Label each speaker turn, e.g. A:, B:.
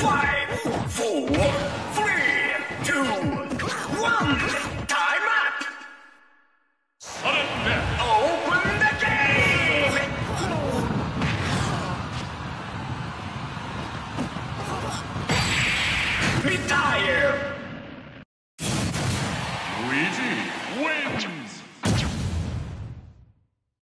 A: 5, 4, 3, 2, 1. Time up.
B: Sudden death.
A: Open the game. Retire.